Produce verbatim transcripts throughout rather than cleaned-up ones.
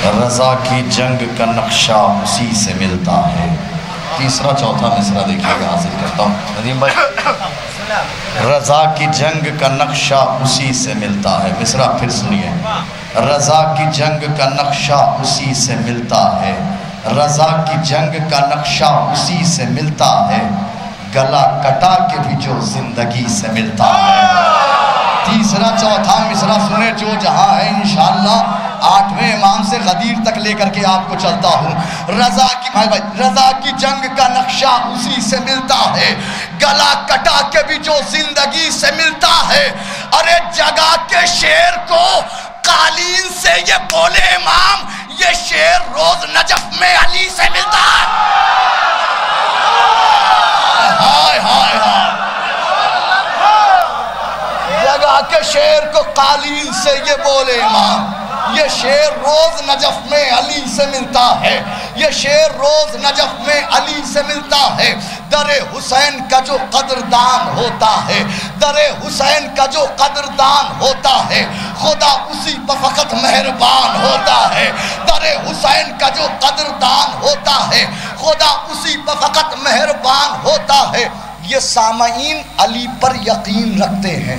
رضا کی جنگ کا نقشہ اسی سے ملتا ہے. تیسرا چوتھا مصرع دیکھیے گا، حاصل کرتا ہوں ندیم بھائی. رضا کی جنگ کا نقشہ اسی سے ملتا ہے. مصرع پھر سنیے. رضا کی جنگ کا نقشہ اسی سے ملتا ہے. رضا کی جنگ کا نقشہ اسی سے ملتا ہے. گلا کٹا کے بھی جو زندگی سے ملتا ہے. تیسرا چوتھا مصرع سنے جو جہاں ہے انشاءاللہ آٹھویں امام سے غدیر تک لے کر کے آپ کو چلتا ہوں. رضا کی بھائی بھائی رضا کی جنگ کا نقشہ اسی سے ملتا ہے. گلا کٹا کے بھی جو زندگی سے ملتا ہے. ارے جگہ کے شیر کو قالین سے یہ بولے امام، یہ شیر روز نجف میں علی سے ملتا ہے. ہائے ہائے ہائے. جگہ کے شیر کو قالین سے یہ بولے امام، یہ شیر روز نجف میں علی سے ملتا ہے. یہ شیر روز نجف میں علی سے ملتا ہے. در حسین کا جو قدردان ہوتا ہے، در حسین کا جو قدردان ہوتا ہے، خدا اسی پر فقط مہربان ہوتا ہے. در حسین کا جو قدردان ہوتا ہے، خدا اسی پر فقط مہربان ہوتا ہے. یہ سامعین علی پر یقین رکھتے ہیں.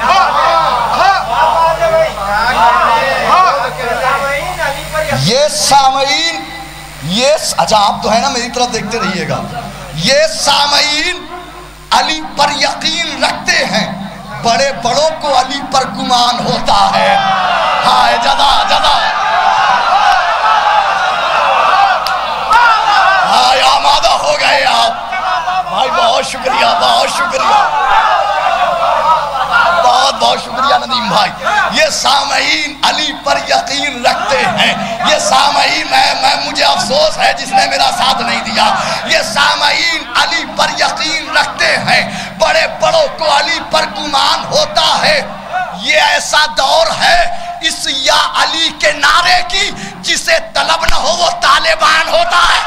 یہ سامعین یہ اچھا آپ تو ہے نا، میری طرف دیکھتے رہیے گا. یہ سامعین علی پر یقین رکھتے ہیں، بڑے بڑوں کو علی پر گمان ہوتا ہے. ہائے جزا جزا. ہائے آمادہ ہو گئے آپ بھائی. بہت شکریہ بہت شکریہ بہت بہت شکریہ ندیم بھائی. یہ سامعین علی پر یقین رکھتے ہیں. یہ سامعین میں, میں مجھے افسوس ہے جس نے میرا ساتھ نہیں دیا. یہ سامعین علی پر یقین رکھتے ہیں، بڑے بڑوں کو علی پر گمان ہوتا ہے. یہ ایسا دور ہے اس یا علی کے نعرے کی، جسے طلب نہ ہو وہ طالبان ہوتا ہے.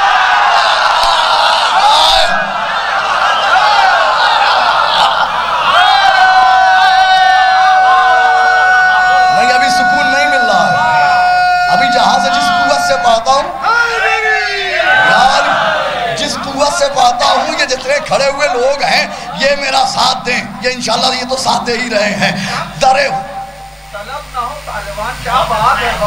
جہاں سے جس قوت سے پاتا ہوں یار جس قوت سے پاتا ہوں یہ جتنے کھڑے ہوئے لوگ ہیں یہ میرا ساتھ دیں. یہ انشاءاللہ یہ تو ساتھ دے ہی رہے ہیں. درے طلب نہ ہو طالبان، کیا بات ہے.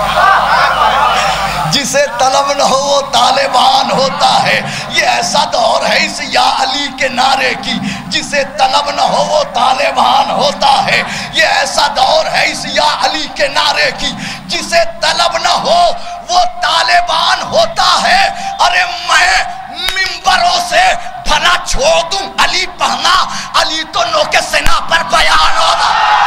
جسے طلب نہ ہو وہ طالبان ہوتا ہے. یہ ایسا دور ہے اس یا علی کے نعرے کی، جسے طلب نہ ہو وہ طالبان ہوتا ہے. یہ ایسا دور ہے اس یا علی کے نعرے کی، جسے طلب نہ ہو وہ طالبان ہوتا ہے. ارے میں منبروں سے بھلا چھوڑ دوں علی پڑھنا، علی تو نوک سنا پر بیان ہوتا.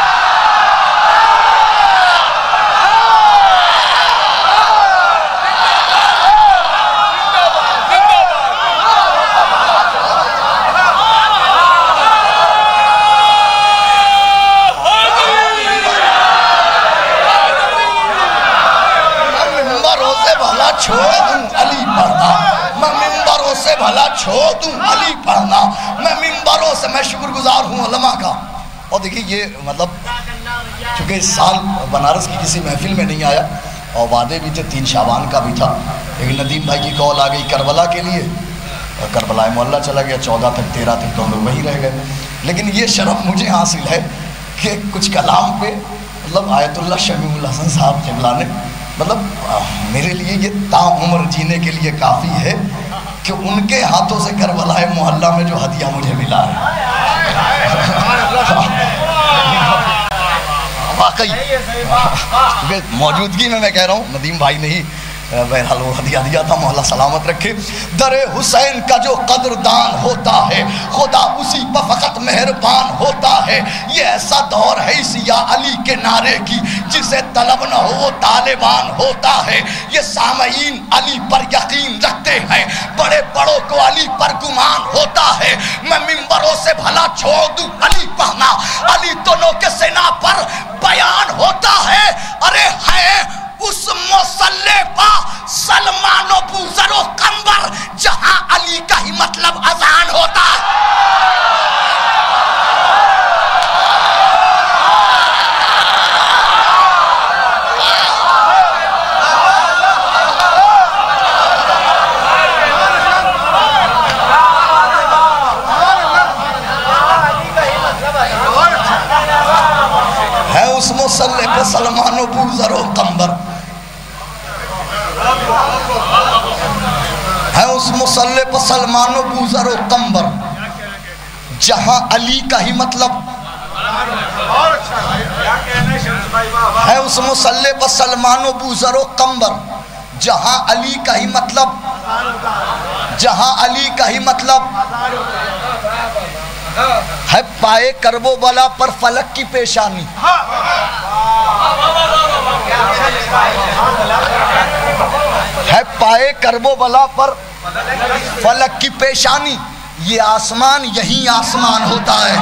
چھوڑ دوں علی پڑھنا، میں منبروں سے بھلا چھوڑ دوں علی پڑھنا. میں منبروں سے میں شکر گزار ہوں علماء کا. اور دیکھیں یہ مطلب چونکہ اس سال بنارس کی کسی محفل میں نہیں آیا اور وعدے بھی تھے، تین شعبان کا بھی تھا، لیکن ندیم بھائی کی کال آ گئی کربلا کے لیے اور کربلا معلیٰ چلا گیا. چودہ تک تیرہ تک تو ہم لوگ وہی رہ گئے. لیکن یہ شرف مجھے حاصل ہے کہ کچھ کلام پہ مطلب آیت اللہ شمیع الحسن صاحب قبلہ نے مطلب میرے لیے یہ تا عمر جینے کے لیے کافی ہے کہ ان کے ہاتھوں سے کربلا معلیٰ میں جو ہدیہ مجھے ملا ہے واقعی موجودگی میں میں کہہ رہا ہوں ندیم بھائی نے ہی بہرحال وہ ہدیہ دیا تھا، مولا سلامت رکھے. در حسین کا جو قدردان ہوتا ہے، خدا اسی پر فقط مہربان ہوتا ہے. یہ ایسا دور ہے اس یا علی کے نعرے کی، جسے طلب نہ ہو وہ طالبان ہوتا ہے. یہ سامعین علی پر یقین رکھتے ہیں، بڑے بڑوں کو علی پر گمان ہوتا ہے. میں منبروں سے بھلا چھوڑ دوں علی پڑھنا، علی تو نوک سنا پر بیان ہوتا ہے. ارے ہے اس مصلی پا سلمان و بوذر و قنبر جہاں علی کا ہی مطلب اذان ہوتا ہے. مسلح پر سلمان و بوذر و قمبر، جہاں علی کا ہی مطلب ہے اس مسلح پر سلمان و بوذر و قمبر، جہاں علی کا ہی مطلب جہاں علی کا ہی مطلب ہے پائے کرب و بلا پر فلک کی پیشانی، ہے پائے کرب و بلا پر فلک کی پیشانی، یہ آسمان یہی آسمان ہوتا ہے۔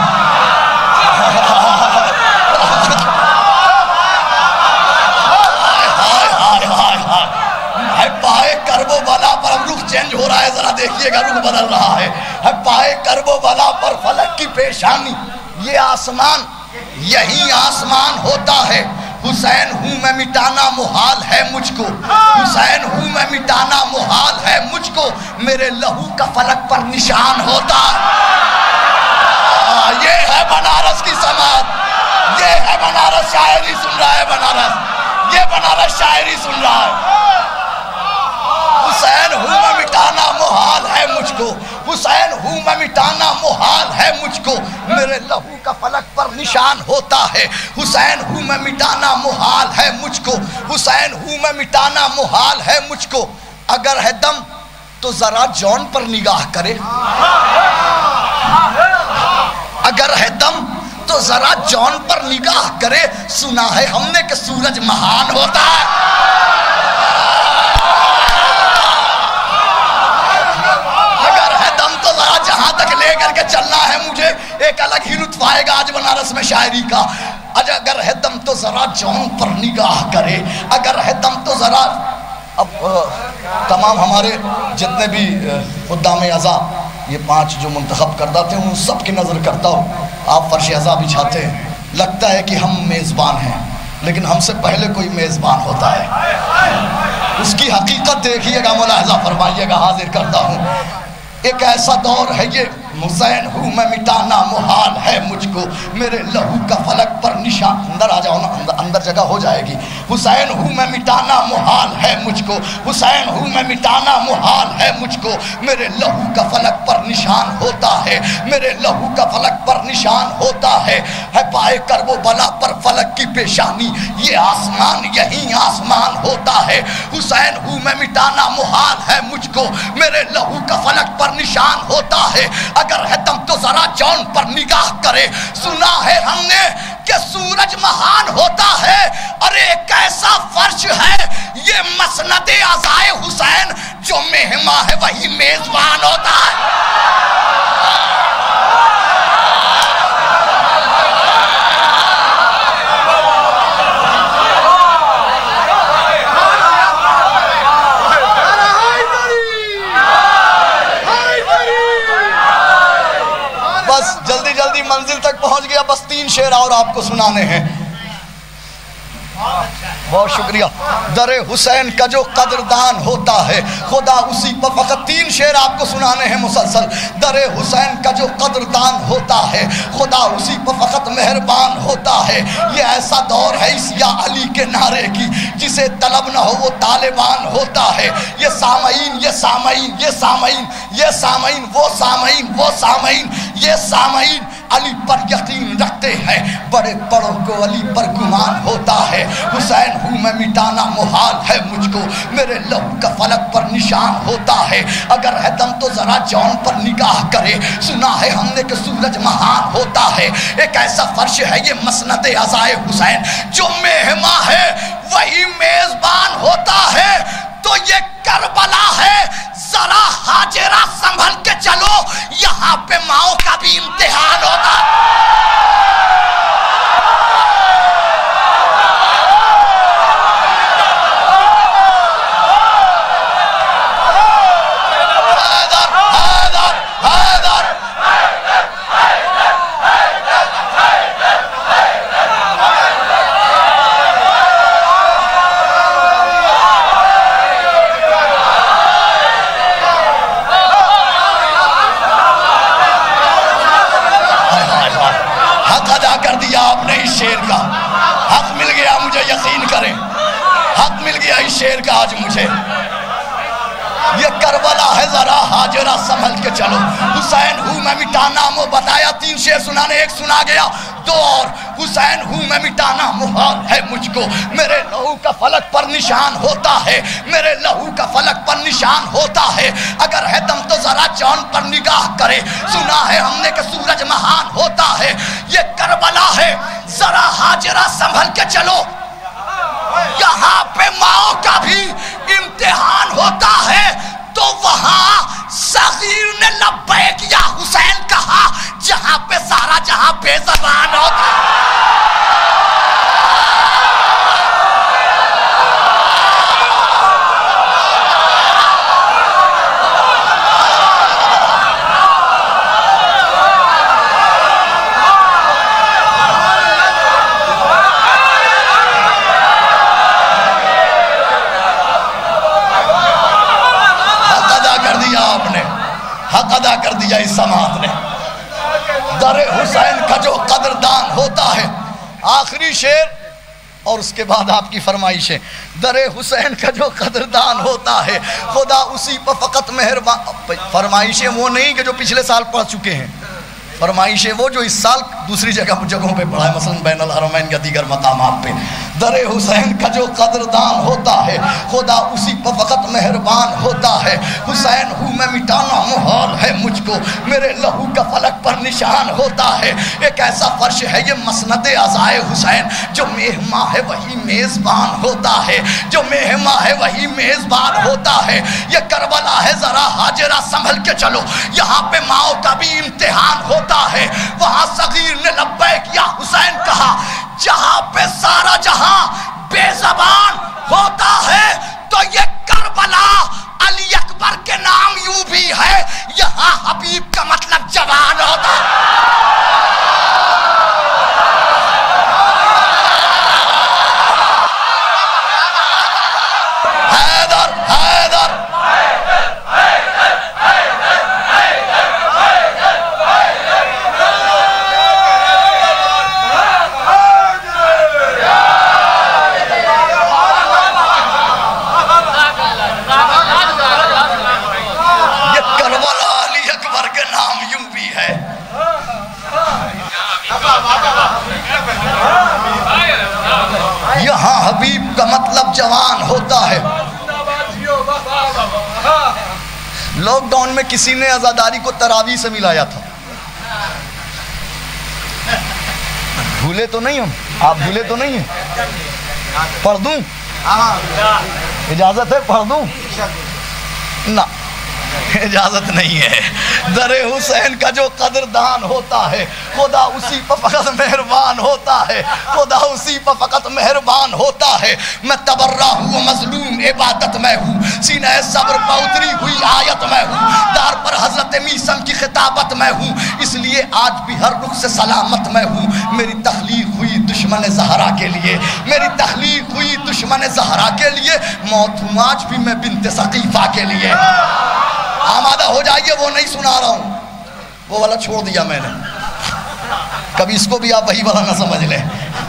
ہے پائے کرب و بلا پر، اب رخ چینج ہو رہا ہے، ذرا دیکھیے گا، رخ بدل رہا ہے۔ ہے پائے کرب و بلا پر فلک کی پیشانی، یہ آسمان یہی آسمان ہوتا ہے۔ حسین ہوں میں مٹانا محال ہے مجھ کو، حسین ہوں میں مٹانا محال ہے مجھ کو، میرے لہو کا فلک پر نشان ہوتا ہے۔ یہ ہے بنارس کی سماعت، یہ ہے بنارس، شاعری سن رہا ہے بنارس، یہ بنارس شاعری سن رہا ہے۔ حسین ہوں میں مٹانا محال ہے مجھ کو، حسین ہوں میں مٹانا محال ہے مجھ کو، میرے لہو کا فلک پر نشان ہوتا ہے۔ حسین ہوں میں مٹانا محال ہے مجھ کو، حسین ہوں میں مٹانا محال ہے مجھ کو، اگر ہے دم تو ذرا جون پر نگاہ کرے، اگر ہے دم تو ذرا جون پر نگاہ کرے، سنا ہے ہم نے کہ سورج مہان ہوتا ہے۔ جہاں تک لے کر کے چلنا ہے مجھے، ایک الگ ہی لطف آئے گا آج بنارس میں شاعری کا۔ اگر ہے دم تو ذرا جون پر نگاہ کرے، اگر ہے دم تو ذرا، اب تمام ہمارے جتنے بھی خدام اعضا یہ پانچ جو منتخب کردہ تھے ان سب کی نظر کرتا ہوں، آپ فرش اعضا بچھاتے ہیں، لگتا ہے کہ ہم میزبان ہیں، لیکن ہم سے پہلے کوئی میزبان ہوتا ہے، اس کی حقیقت دیکھیے گا، ملاحظہ فرمائیے گا، حاضر کرتا ہوں۔ ایک ایسا دور ہے یہ، حسین ہوں میں مٹانا محال ہے مجھ کو، میرے لہو کا فلک پر نشان، اندر آ جاؤ نا، اندر جگہ ہو جائے گی۔ حسین ہوں میں مٹانا محال ہے مجھ کو، حسین ہوں میں مٹانا محال ہے مجھ کو، میرے لہو کا فلک پر نشان ہوتا ہے، میرے لہو کا فلک پر نشان ہوتا ہے۔ ہے پائے کرب و بلا پر فلک کی پیشانی، یہ آسمان یہی آسمان ہوتا ہے۔ حسین ہوں میں مٹانا محال ہے مجھ کو، میرے لہو کا فلک پر نشان ہوتا ہے، اگر ہے دم تو ذرا جون پر نگاہ کرے، سنا ہے ہم نے کہ سورج مہان ہوتا ہے۔ ارے ایک ایسا فرش ہے یہ مسند عزائے حسین، جو مہمان ہے وہی میزبان ہوتا ہے۔ بس جلدی جلدی منزل تک پہنچ گیا، بس تین شعر اور آپ کو سنانے ہیں۔ بہت شکریہ۔ در حسین کا جو قدردان ہوتا ہے، خدا اسی پر، فقط تین شعر آپ کو سنانے ہیں مسلسل۔ در حسین کا جو قدردان ہوتا ہے، خدا اسی پر فقط مہربان ہوتا ہے۔ یہ ایسا دور ہے اس یا علی کے نعرے کی، جسے طلب نہ ہو وہ طالبان ہوتا ہے۔ یہ سامعین یہ سامعین یہ سامعین یہ سامعین وہ سامعین وہ سامعین یہ سامعین علی پر یقین رکھتے ہیں، بڑے بڑوں کو علی پر گمان ہوتا ہے۔ حسین ہوں میں مٹانا محال ہے مجھ کو، میرے لہو کا فلک پر نشان ہوتا ہے، اگر ہے دم تو ذرا جون پر نگاہ کرے، سنا ہے ہم نے کہ سورج مہان ہوتا ہے۔ ایک ایسا فرش ہے یہ مسند عزائے حسین، جو مہماں ہے وہی میزبان ہوتا ہے۔ تو یہ کربلا ہے، ذرا حاجرہ سنبھل کے چلو، یہاں پہ ماؤں کا بھی امتحان ہوتا ہے۔ شیر کا حق مل گیا، مجھے یقین کریں، حق مل گیا اس شیر کا آج مجھے۔ یہ کربلا ہے ذرا حاجرہ سنبھل کے چلو. حسین ہوں میں مٹا نام و بتایا تین شعر سنانے ایک سنا گیا دو اور. حسین ہوں میں مٹانا محال ہے مجھ کو میرے لہو کا فلک پر نشان ہوتا ہے میرے لہو کا فلک پر نشان ہوتا ہے. اگر ہے دم تو ذرا چاند پر نگاہ کرے سنا ہے ہم نے کہ سورج مہان ہوتا ہے. یہ کربلا ہے ذرا حاجرہ سنبھل کے چلو. یہاں پہ ماؤں کا بھی امتحان ہوتا ہے تو وہاں صغیر نے لبیک یا حسین کہا جہاں پہ سارا جہاں بے زبان ہوتا ہے. حق ادا کر دیا اس سماعت نے. در حسین کا جو قدردان ہوتا ہے. آخری شعر اور اس کے بعد آپ کی فرمائش ہے. در حسین کا جو قدردان ہوتا ہے خدا اسی پر فقط مہربان. فرمائشیں وہ نہیں کہ جو پچھلے سال پڑھ چکے ہیں, فرمائشیں وہ جو اس سال دوسری جگہ جگہوں پہ پڑھا ہے, مثلا بین الحرمین یا دیگر مقامات پہ. در حسین کا جو قدردان ہوتا ہے خدا اسی پر فقط مہربان ہوتا ہے. حسین ہوں میں مٹانا محال ہے مجھ کو میرے لہو کا فلک پر نشان ہوتا ہے. ایک ایسا فرش ہے یہ مسند عزائے حسین جو مہماں ہے وہی میزبان ہوتا ہے جو مہماں ہے وہی میزبان ہوتا ہے. یہ کربلا ہے ذرا حاجرہ سنبھل کے چلو. یہاں پہ ماؤں کا بھی امتحان ہوتا ہے. وہاں صغیر نے لبیک یا حسین کہا جہاں پہ سارا جہاں بے زبان ہوتا ہے تو یہ کربلا علی اکبر کے نام یوں بھی ہے یہاں حبیب کا مطلب جوان ہوتا ہے. حیدر حیدر یہاں حبیب کا مطلب جوان ہوتا ہے. لاک ڈاؤن میں کسی نے عزاداری کو تراویح سے ملایا تھا. بھولے تو نہیں ہم, آپ بھولے تو نہیں ہیں؟ پڑھ دوں؟ اجازت ہے پڑھ دوں؟ نہ اجازت نہیں ہے. در حسین کا جو قدردان ہوتا ہے خدا اسی پر فقط مہربان ہوتا ہے خدا اسی پر فقط مہربان ہوتا ہے. میں تبرہ ہوں مظلوم عبادت میں ہوں سینہ صبر پر اتری ہوئی آیت میں ہوں دار پر حضرت میثم کی خطابت میں ہوں اس لیے آج بھی ہر رخ سے سلامت میں ہوں. میری تخلیق ہوئی دشمن زہرا کے لیے میری تخلیق ہوئی دشمن زہرا کے لیے موت ہوں آج بھی میں بنت ثقیفہ کے لیے. آمادہ ہو جائیے, وہ نہیں سنا رہا ہوں, وہ والا چھوڑ دیا میں نے. کبھی اس کو بھی آپ وہی والا نہ سمجھ لیں.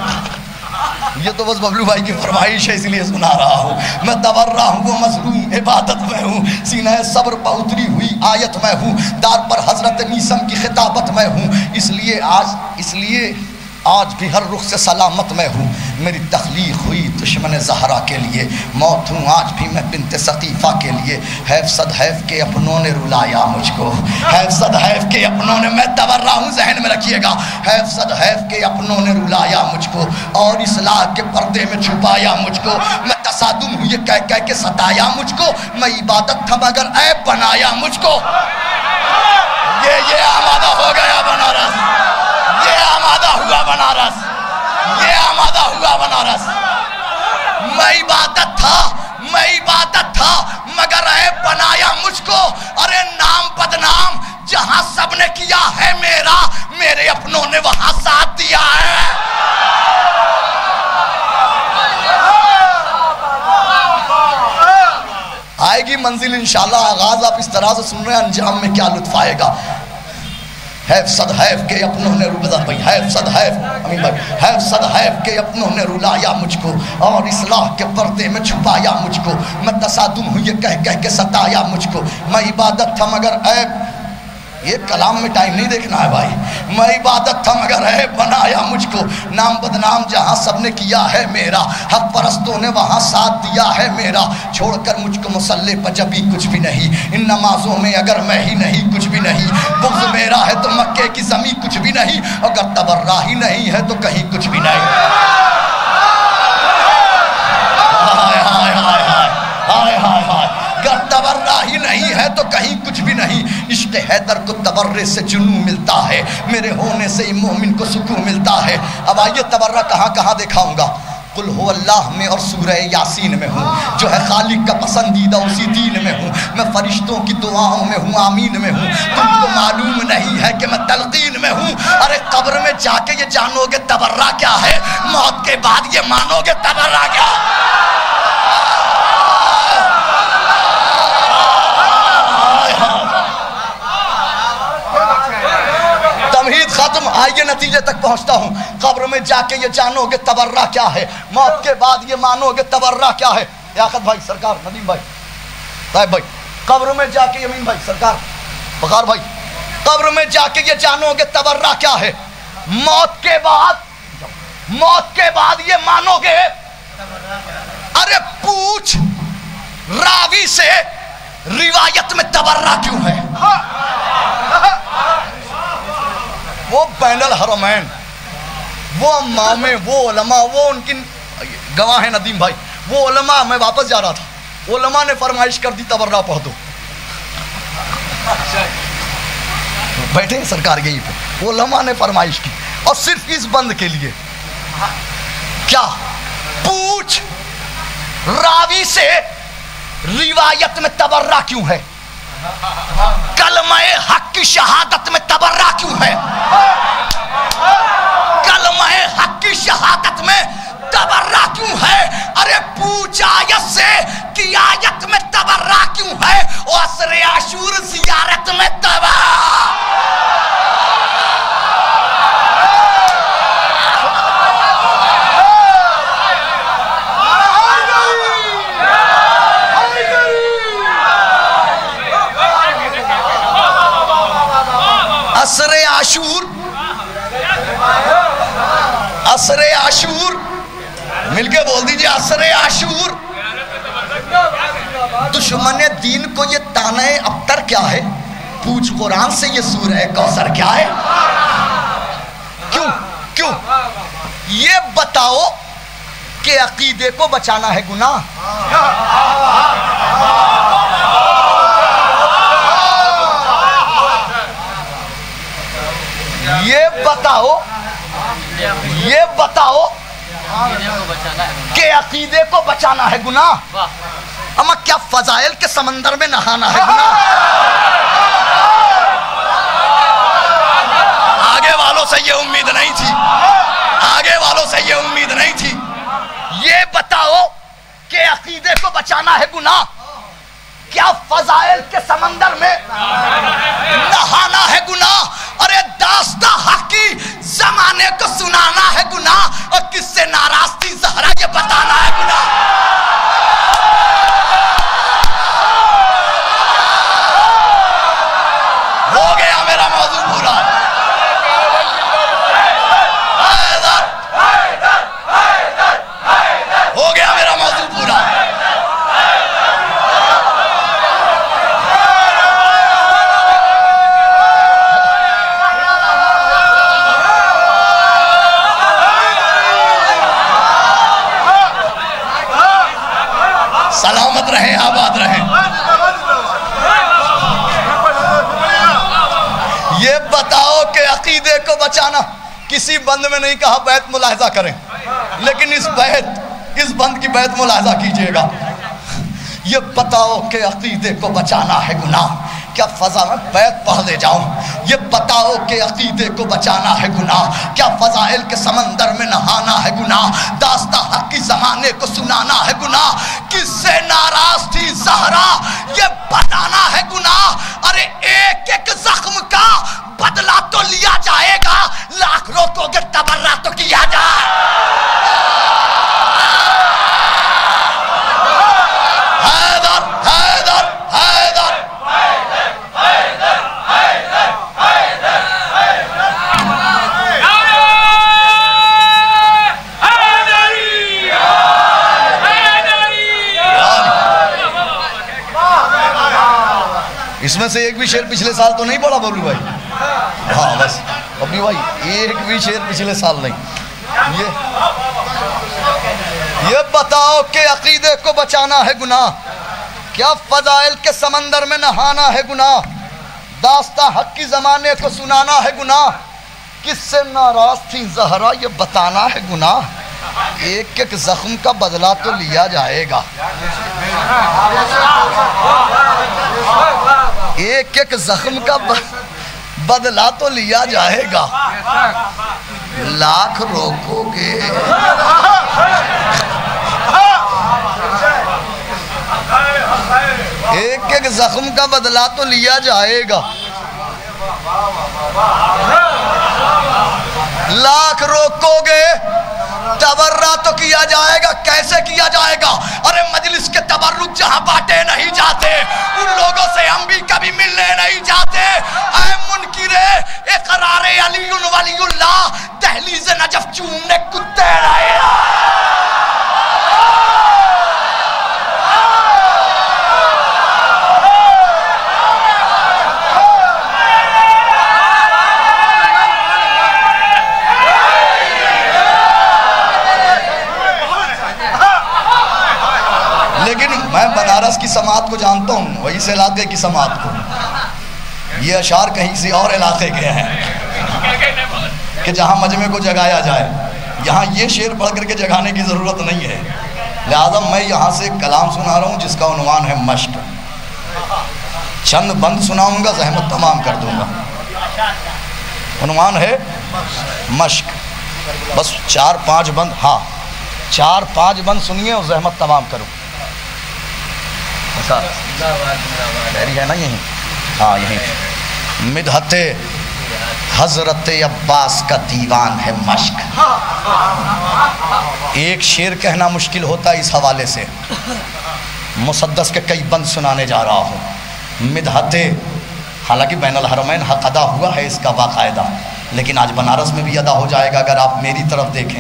یہ تو بس ببلو بھائی کی فرمائش ہے اس لیے سنا رہا ہوں. میں تبرہ ہوں مظلوم عبادت میں ہوں سینہ صبر پر اتری ہوئی آیت میں ہوں دار پر حضرت میثم کی خطابت میں ہوں اس لیے آج اس لیے آج بھی ہر رخ سے سلامت میں ہوں. میری تخلیق ہوئی دشمن زہرا کے لیے موت ہوں آج بھی میں بنت ثقیفہ کے لیے. حیف صد حیف کے اپنوں نے رلایا مجھ کو حیف صد حیف کے اپنوں نے میں تبرہ ہوں ذہن میں رکھیے گا حیف صد حیف کے اپنوں نے رلایا مجھ کو اور اصلاح کے پردے میں چھپایا مجھ کو. میں تصادم ہوں یہ کہہ کہہ کے ستایا مجھ کو میں عبادت تھا مگر عیب بنایا مجھ کو. یہ یہ آمادہ ہو گیا بنارس یہ آمادہ ہوا بنارس یہ آمادہ ہوا بنارس. میں عبادت تھا میں عبادت تھا مگر عیب بنایا مجھ کو. ارے نام بدنام جہاں سب نے کیا ہے میرا میرے اپنوں نے وہاں ساتھ دیا ہے. آئے گی منزل انشاءاللہ. آغاز آپ اس طرح سے سن رہے ہیں انجام میں کیا لطف آئے گا. حیف صد حیف کے اپنوں نے ربزہ بھائی حیف صد حیف امین بھائی حیف صد حیف کے اپنوں نے رلایا مجھ کو اور اصلاح کے پردے میں چھپایا مجھ کو میں تصادم ہوں یہ کہہ کہہ کے ستایا مجھ کو میں عبادت تھا مگر عیب یہ کلام میں ٹائم نہیں دیکھنا ہے بھائی میں عبادت تھا مگر عیب بنایا مجھ کو نام بدنام جہاں سب نے کیا ہے میرا حق پرستوں نے وہاں ساتھ دیا ہے میرا چھوڑ کر مجھ کو مصلی پر جبھی کچھ بھی نہیں ان نمازوں میں اگر میں ہی نہیں کچھ بھی نہیں بغض میرا ہے تو مکے کی زمین کچھ بھی نہیں اگر تبرہ ہی نہیں ہے تو کہیں کچھ بھی نہیں ہائے ہائے ہائے ہائے ہائے ہائے اگر تبرہ ہی نہیں ہے تو کہیں کچھ بھی نہیں عشق حیدر کو تبرے سے جنوں ملتا ہے میرے ہونے سے ہی مومن کو سکون ملتا ہے اب آئیے تبرہ کہاں کہاں دکھاؤں گا قل ہو اللہ میں اور سورہ یاسین میں ہوں جو ہے خالق کا پسندیدہ اسی دین میں ہوں میں فرشتوں کی دعاؤں میں ہوں آمین میں ہوں تم کو معلوم نہیں ہے کہ میں تلقین میں ہوں ارے قبر میں جا کے یہ جانو گے تبرہ کیا ہے موت کے بعد یہ مانو گے تبرہ کیا ختم آئیے نتیجے تک پہنچتا ہوں قبر میں جا کے یہ جانو گے تبرہ کیا ہے موت کے بعد یہ مانو گے تبرہ کیا ہے لیاقت بھائی سرکار ندیم بھائی طیب بھائی قبر میں جا کے یمین بھائی سرکار بخار بھائی قبر میں جا کے یہ جانو گے تبرہ کیا ہے موت کے بعد موت کے بعد یہ مانو گے ارے پوچھ راوی سے روایت میں تبرہ کیوں ہے وہ بین الحرمین وہ امام وہ علماء وہ ان کی گواہ ہیں ندیم بھائی وہ علماء میں واپس جا رہا تھا علماء نے فرمائش کر دی تبرہ پڑھ دو بیٹھے ہیں سرکار یہیں پہ علماء نے فرمائش کی اور صرف اس بند کے لیے کیا پوچھ راوی سے روایت میں تبرہ کیوں ہے کلمہ حق کی شہادت میں تبرہ کیوں ہے کلمہ حق کی شہادت میں تبرہ کیوں ہے ارے پوچھ آیت سے کہ آیت میں تبرہ کیوں ہے اور عصر عاشور زیارت میں تبرہ عصر عاشور عصر عاشور مل کے بول دیجئے عصر عاشور دشمن دین کو یہ تانہ ابتر کیا ہے پوچھ قرآن سے یہ سورہ کوثر کیا ہے کیوں کیوں یہ بتاؤ کہ عقیدے کو بچانا ہے گناہ یہ بتاؤ یہ بتاؤ کہ عقیدے کو بچانا ہے گناہ اما کیا فضائل کے سمندر میں نہانا ہے گناہ آگے والوں سے یہ امید نہیں تھی آگے والوں سے یہ امید نہیں تھی یہ بتاؤ کہ عقیدے کو بچانا ہے گناہ کیا فضائل کے سمندر میں نہانا ہے گناہ ارے داستہ حق کی زمانے کو سنانا ہے گناہ اور کس سے ناراض تھی زہرا یہ بتانا ہے گناہ ہو گیا میرا موضوع پورا ہو گیا میرا موضوع پورا سلامت رہیں آباد رہیں یہ بتاؤ کہ عقیدے کو بچانا کسی بند میں نہیں کہا بیت ملاحظہ کریں لیکن اس بیت اس بند کی بیت ملاحظہ کیجئے گا یہ بتاؤ کہ عقیدے کو بچانا ہے گناہ کیا فضا میں بیت پڑھ لے جاؤں یہ بتاؤ کہ عقیدے کو بچانا ہے گناہ کیا فضائل کے سمندر میں نہانا ہے گناہ داستہ حق کی زمانے کو سنانا ہے گناہ کس سے ناراض تھی زہرا یہ بتانا ہے گناہ ارے ایک ایک زخم کا بدلہ تو لیا جائے گا، لاکھ روکو گے تبرہ تو کیا جائے. حیدر حیدر حیدر اس میں سے ایک بھی شعر پچھلے سال تو نہیں پڑا ببلو بھائی؟ ہاں بس ببلو بھائی ایک بھی شعر پچھلے سال نہیں. یہ یہ بتاؤ کہ عقیدے کو بچانا ہے گناہ، کیا فضائل کے سمندر میں نہانا ہے گناہ، داستان حق کی زمانے کو سنانا ہے گناہ، کس سے ناراض تھی زہرا یہ بتانا ہے گناہ، ایک ایک زخم کا بدلہ تو لیا جائے گا، ایک ایک زخم کا بدلہ تو لیا جائے گا، لاکھ روکو گے ایک ایک زخم کا بدلہ تو لیا جائے گا، لاکھ روکو گے تبرہ تو کیا جائے گا. کیسے کیا جائے گا؟ ارے مجلس کے تبرک جہاں بانٹے نہیں جاتے ان لوگوں سے ہم بھی کبھی ملنے نہیں جاتے. اے منکرے اقرار علی ولی اللہ، دہلیز نجف چومنے کتے رہے. لیکن میں بنارس کی سماعت کو جانتا ہوں، وہی سے علاقے کی سماعت کو. یہ اشعار کہیں کسی اور علاقے کے ہیں کہ جہاں مجمع کو جگایا جائے. یہاں یہ شعر پڑھ کر کے جگانے کی ضرورت نہیں ہے، لہذا میں یہاں سے کلام سنا رہا ہوں جس کا عنوان ہے مشق. چند بند سناؤں گا، زحمت تمام کر دوں گا. عنوان ہے مشق. بس چار پانچ بند، ہاں چار پانچ بند سنیے اور زحمت تمام کروں. ڈیری ہے نا یہیں؟ ہاں یہیں. مدحت حضرت عباس کا دیوان ہے مشق. ایک شعر کہنا مشکل ہوتا ہے اس حوالے سے، مسدس کے کئی بند سنانے جا رہا ہوں. مدحت، حالانکہ بین الحرمین حق ادا ہوا ہے اس کا باقاعدہ، لیکن آج بنارس میں بھی ادا ہو جائے گا اگر آپ میری طرف دیکھیں.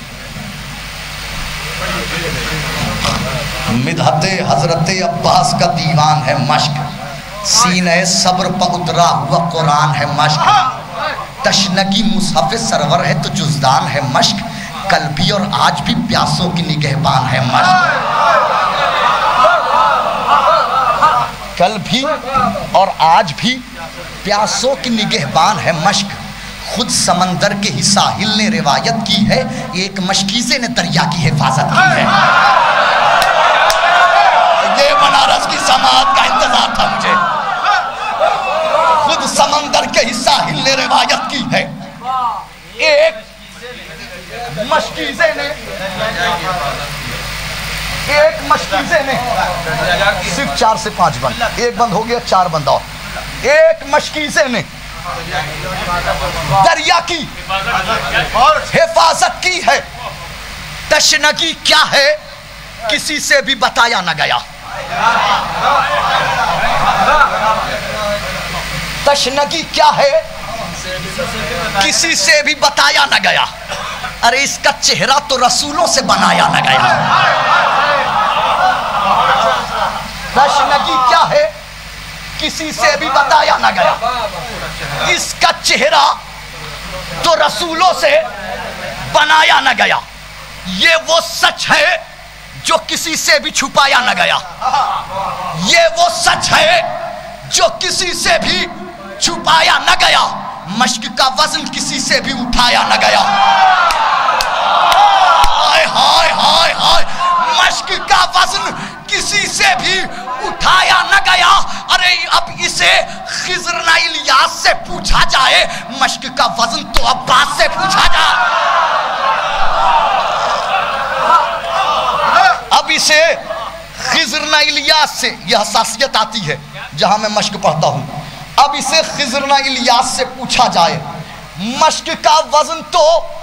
مدحت حضرت عباس کا دیوان ہے مشق، سینہ صبر پہ اترا ہوا قرآن ہے مشق، تشنگی مصحف سرور ہے تو جزدان ہے مشق، کل بھی اور آج بھی پیاسوں کی نگہبان ہے مشق. کل بھی اور آج بھی پیاسوں کی نگہبان ہے مشق، خود سمندر کے ہی ساحل نے روایت کی ہے، ایک مشکیزے نے دریا کی حفاظت کی ہے. یہ بنارس کی سماعت کا انتظار تھا مجھے. خود سمندر کے ہی ساحل نے روایت کی ہے، ایک مشکیزے نے ایک مشکیزے نے صرف چار سے پانچ بند، ایک بند ہو گیا، چار بند اور. ایک مشکیزے نے دریا کی حفاظت کی ہے، تشنگی کیا ہے کسی سے بھی بتایا نہ گیا. تشنگی کیا ہے کسی سے بھی بتایا نہ گیا، ارے اس کا چہرہ تو رسولوں سے بنایا نہ گیا. تشنگی کیا ہے کسی سے بھی بتایا نہ گیا، اس کا چہرہ تو رسولوں سے بنایا نہ گیا. یہ وہ سچ ہے جو کسی سے بھی چھپایا نہ گیا، یہ وہ سچ ہے جو کسی سے بھی چھپایا نہ گیا. مشق کا وزن کسی سے بھی اٹھایا نہ گیا. ہائے ہائے ہائے ہائے، مشق کا وزن کسی سے بھی اٹھایا نہ گیا. ارے اب اسے خضر نہ الیاس سے پوچھا جائے، مشق کا وزن تو عباس سے پوچھا جائے. اب اسے خضر نہ الیاس سے، یہ حساسیت آتی ہے جہاں میں مشق پڑھتا ہوں. اب اسے خضر نہ الیاس سے پوچھا جائے، مشق کا وزن تو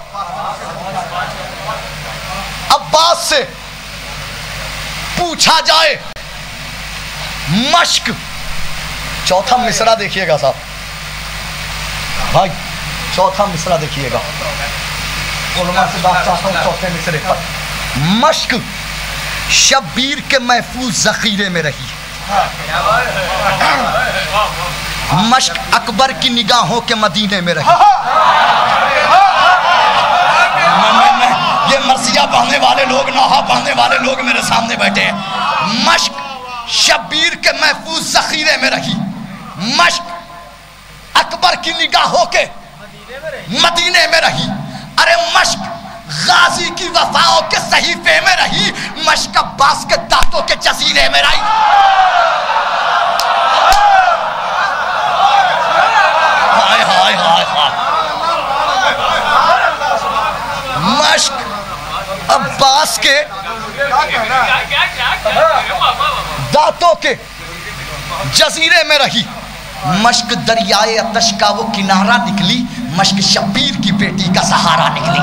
عباس سے پوچھا جائے، مشق۔ چوتھا مصرع دیکھیے گا صاحب بھائی، چوتھا مصرع دیکھیے گا، علماء سے بات چاہتا ہوں چوتھے مصرع پر۔ مشق شبیر کے محفوظ ذخیرے میں رہی، مشق اکبر کی نگاہوں کے مدینے میں رہی۔ یہ مرثیہ پڑھنے والے لوگ، نوحہ پڑھنے والے لوگ میرے سامنے بیٹھے ہیں۔ مشق شبیر کے محفوظ ذخیرے میں رہی، مشق اکبر کی نگاہوں کے مدینے میں رہی۔ ارے مشق غازی کی وفاؤں کے صحیفے میں رہی، مشق عباس کے دانتوں کے جزیرے میں رہی۔ ہائے ہائے ہائے ہائے، مشق عباس کے دانتوں کے جزیرے میں رہی، مشق دریائے آتش کا وہ کنارہ نکلی، مشق شبیر کی بیٹی کا سہارا نکلی۔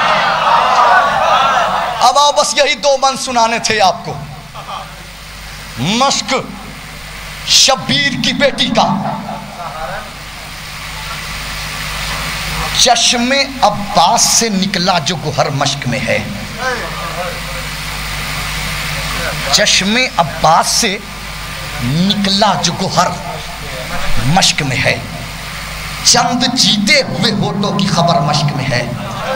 اب آؤ بس یہی دو بند سنانے تھے آپ کو، مشق شبیر کی بیٹی کا، چشم عباس سے نکلا جو گوہر مشق میں ہے، چشم عباس سے نکلا جو گوہر مشق میں ہے، چند جیتے ہوئے ہونٹوں کی خبر مشق میں ہے۔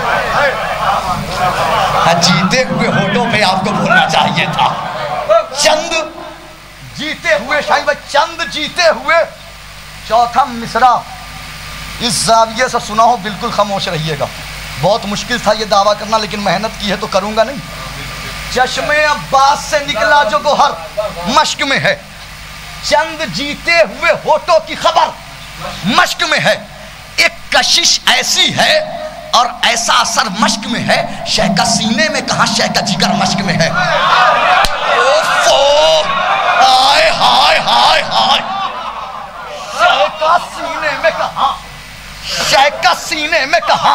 جیتے ہوئے ہونٹوں پہ آپ کو بولنا چاہیے تھا، چند جیتے ہوئے، شاہی بھائی چند جیتے ہوئے۔ چوتھا مصرع اس زاویے سے سنا ہو بالکل خاموش رہیے گا، بہت مشکل تھا یہ دعویٰ کرنا لیکن محنت کی ہے تو کروں گا نہیں۔ چشم عباس سے نکلا جو گوہر مشق میں ہے، چند جیتے ہوئے ہونٹوں کی خبر مشق میں ہے، ایک کشش ایسی ہے اور ایسا اثر مشق میں ہے، شہ کا سینے میں کہاں شہ کا جگر مشق میں ہے۔ اوفو ہائے ہائے ہائے ہائے، شہ کا سینے میں کہاں، شہ کا سینے میں کہاں،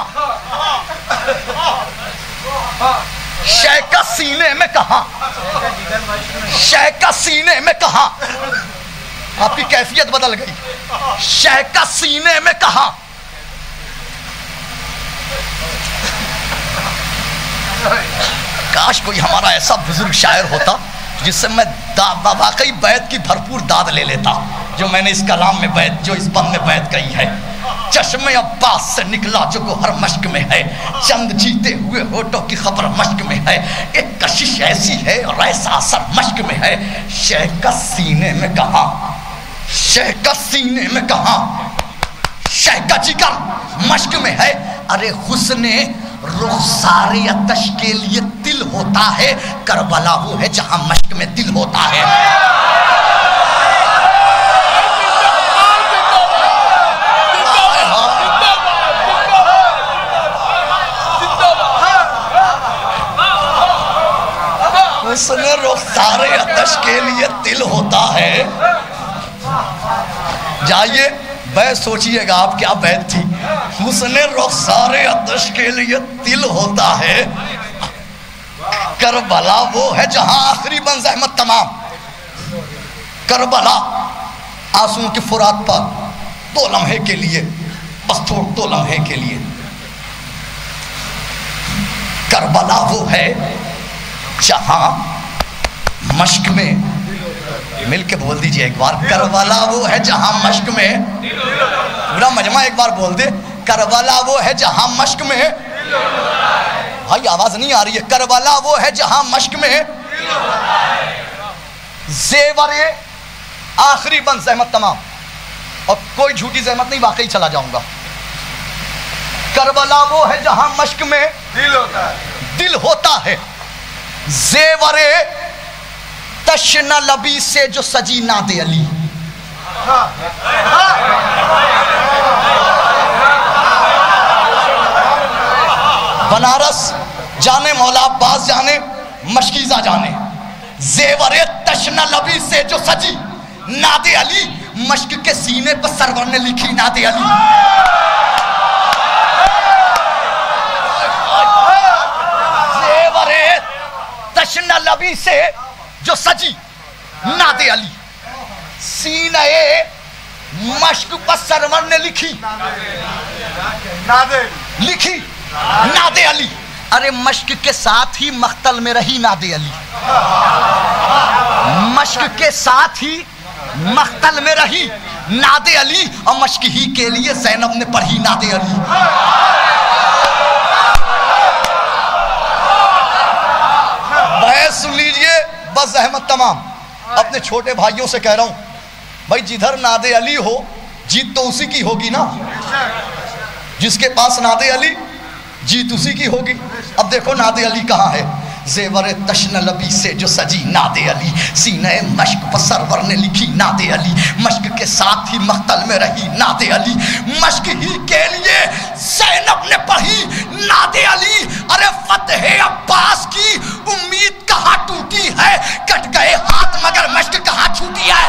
شہ کا سینے میں کہاں، شہ کا سینے میں کہاں۔ آپ کی کیفیت بدل گئی، شہ کا سینے میں کہاں۔ کاش کوئی ہمارا ایسا بزرگ شاعر ہوتا جس سے میں واقعی بیت کی بھرپور داد لے لیتا جو میں نے اس کلام میں بیت، جو اس بند میں بیت کہی ہے۔ چشم عباس سے نکلا جو گوہر مشق میں ہے، چند جیتے ہوئے ہونٹوں کی خبر مشق میں ہے، ایک کشش ایسی ہے اور ایسا اثر مشق میں ہے، شہ کا سینے میں کہاں، شہ کا سینے میں کہاں، شہ کا جگر مشق میں ہے۔ ارے حسن رخسار آتش کے لیے دل ہوتا ہے، کربلا وہ ہے جہاں مشق میں دل ہوتا ہے۔ حسن رخسار آتش کے لیے دل ہوتا ہے۔ جائیے بیت سوچئے گا آپ کیا بیت تھی۔ حسن رخسار آتش کے لیے دل ہوتا ہے، کربلا وہ ہے جہاں آخری بن زحمت تمام۔ کربلا آنسوؤں کے فرات پر دو لمحے کے لیے، بس دو لمحے کے لیے، کربلا وہ ہے جہاں مشق میں، مل کے بول دیجئے ایک بار، کربلا وہ ہے جہاں مشق میں، پورا مجمع ایک بار بول دے، کربلا وہ ہے جہاں مشق میں، بھائی آواز نہیں آ رہی ہے، کربلا وہ ہے جہاں مشق میں، زیور آخری بند زحمت تمام، اور کوئی جھوٹی زحمت نہیں، واقعی چلا جاؤں گا۔ کربلا وہ ہے جہاں مشق میں دل ہوتا ہے، دل ہوتا ہے، زیور تشنہ لبی سے جو سجی ناد علی۔ بنارس جانے، مولا عباس جانے، مشکیزہ جانے، زیور تشنہ لبی سے جو سجی ناد علی، مشق کے سینے پر سرور نے لکھی نعت علی. زیور تشنہ لبی سے جو سجی نعت علی، سینہ مشق پر سرور نے لکھی لکھی نعت علی. ارے مشق کے ساتھ ہی مقتل میں رہی نعت علی، مشق کے ساتھ ہی مقتل میں رہی نعت علی، اور مشق ہی کے لیے زینب نے پڑھی نعت علی. بحث سن لیجئے بس احمد تمام. اپنے چھوٹے بھائیوں سے کہہ رہا ہوں بھائی جدھر نعت علی ہو جیت تو اسی کی ہوگی نا. جس کے پاس نعت علی جیت اسی کی ہوگی. اب دیکھو نعت علی کہاں ہے. زیور تشنہ لبی سے جو سجی نعت علی، سینہ مشق پر سرور نے لکھی نعت علی، مشق کے ساتھ ہی مقتل میں رہی نعت علی، مشق ہی کے لیے زینب نے پڑھی نعت علی. ارے فتح عباس کی امید کہاں ٹوٹی ہے، کٹ گئے ہاتھ مگر مشق کہاں چھوٹی ہے.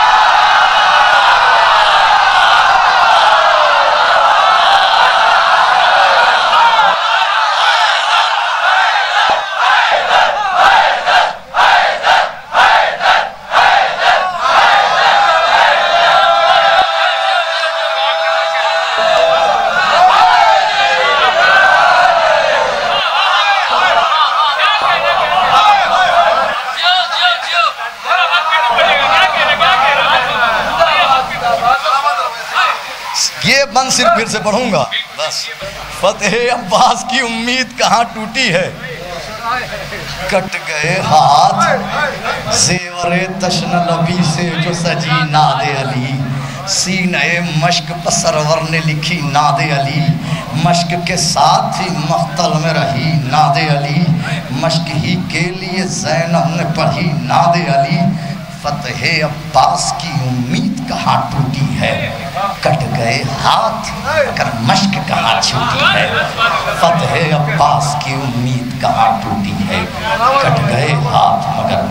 یہ بند صرف پھر سے پڑھوں گا بس. فتح عباس کی امید کہاں ٹوٹی ہے، کٹ گئے ہاتھ زیور تشنہ لبی سے جو سجی نعت علی، سینہ مشق پر سرور نے لکھی نعت علی، مشق کے ساتھ ہی مقتل میں رہی نعت علی، مشق ہی کے لیے زینب نے پڑھی نعت علی. فتح عباس کی امید کہاں ٹوٹی ہے، کٹ گئے ہاتھ مگر مشق کہاں چھوٹی ہے. فتح عباس کی امید کہاں ٹوٹی ہے، کٹ گئے ہاتھ مگر